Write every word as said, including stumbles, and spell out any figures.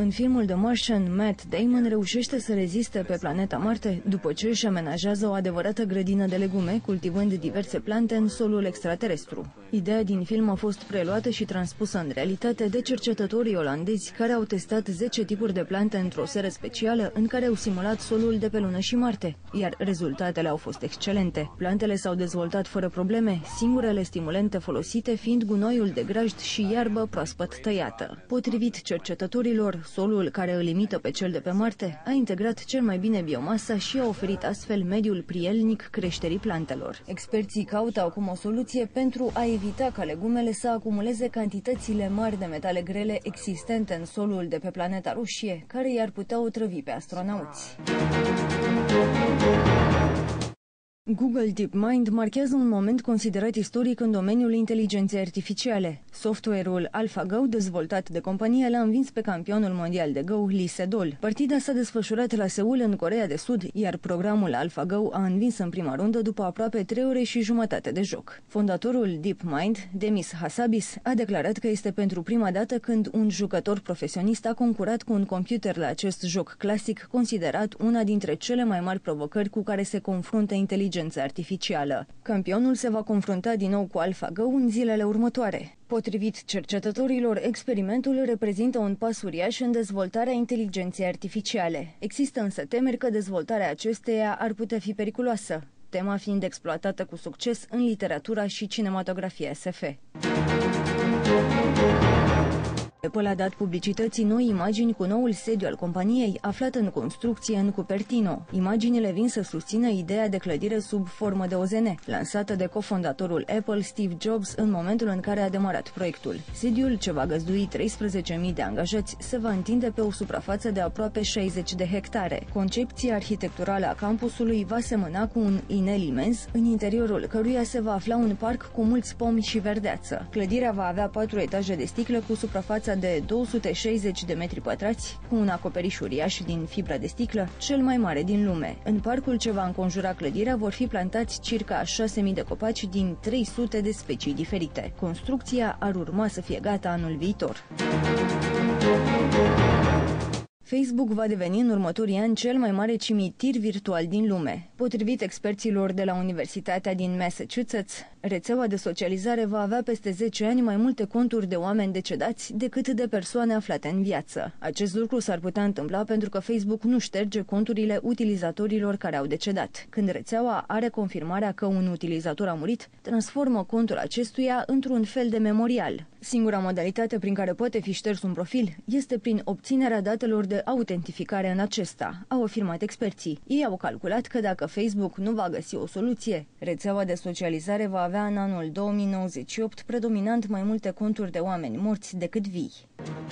În filmul The Martian, Matt Damon reușește să reziste pe planeta Marte după ce își amenajează o adevărată grădină de legume, cultivând diverse plante în solul extraterestru. Ideea din film a fost preluată și transpusă în realitate de cercetătorii olandezi care au testat zece tipuri de plante într-o seră specială în care au simulat solul de pe Lună și Marte, iar rezultatele au fost excelente. Plantele s-au dezvoltat fără probleme, singurele stimulente folosite fiind gunoiul de grajd și iarbă proaspăt tăiată. Potrivit cercetătorilor, solul care îl imită pe cel de pe Marte a integrat cel mai bine biomasa și a oferit astfel mediul prielnic creșterii plantelor. Experții caută acum o soluție pentru a evita ca legumele să acumuleze cantitățile mari de metale grele existente în solul de pe planeta Roșie, care i-ar putea otrăvi pe astronauți. Google DeepMind marchează un moment considerat istoric în domeniul inteligenței artificiale. Software-ul AlphaGo, dezvoltat de companie, l-a învins pe campionul mondial de Go, Lee Sedol. Partida s-a desfășurat la Seul, în Coreea de Sud, iar programul AlphaGo a învins în prima rundă după aproape trei ore și jumătate de joc. Fondatorul DeepMind, Demis Hassabis, a declarat că este pentru prima dată când un jucător profesionist a concurat cu un computer la acest joc clasic, considerat una dintre cele mai mari provocări cu care se confruntă inteligența artificială. Campionul se va confrunta din nou cu AlphaGo în zilele următoare. Potrivit cercetătorilor, experimentul reprezintă un pas uriaș în dezvoltarea inteligenței artificiale. Există însă temeri că dezvoltarea acesteia ar putea fi periculoasă, tema fiind exploatată cu succes în literatura și cinematografia S F. Apple a dat publicității noi imagini cu noul sediu al companiei, aflat în construcție în Cupertino. Imaginile vin să susțină ideea de clădire sub formă de O Z N, lansată de cofondatorul Apple, Steve Jobs, în momentul în care a demarat proiectul. Sediul, ce va găzdui treisprezece mii de angajați, se va întinde pe o suprafață de aproape șaizeci de hectare. Concepția arhitecturală a campusului va semăna cu un inel imens, în interiorul căruia se va afla un parc cu mulți pomi și verdeață. Clădirea va avea patru etaje de sticlă cu suprafața de două sute șaizeci de metri pătrați, cu un acoperiș uriaș din fibră de sticlă, cel mai mare din lume. În parcul ce va înconjura clădirea vor fi plantați circa șase mii de copaci din trei sute de specii diferite. Construcția ar urma să fie gata anul viitor. Facebook va deveni în următorii ani cel mai mare cimitir virtual din lume. Potrivit experților de la Universitatea din Massachusetts, rețeaua de socializare va avea peste zece ani mai multe conturi de oameni decedați decât de persoane aflate în viață. Acest lucru s-ar putea întâmpla pentru că Facebook nu șterge conturile utilizatorilor care au decedat. Când rețeaua are confirmarea că un utilizator a murit, transformă contul acestuia într-un fel de memorial. Singura modalitate prin care poate fi șters un profil este prin obținerea datelor de autentificare în acesta, au afirmat experții. Ei au calculat că dacă Facebook nu va găsi o soluție, rețeaua de socializare va avea în anul două mii nouăzeci și opt predominant mai multe conturi de oameni morți decât vii.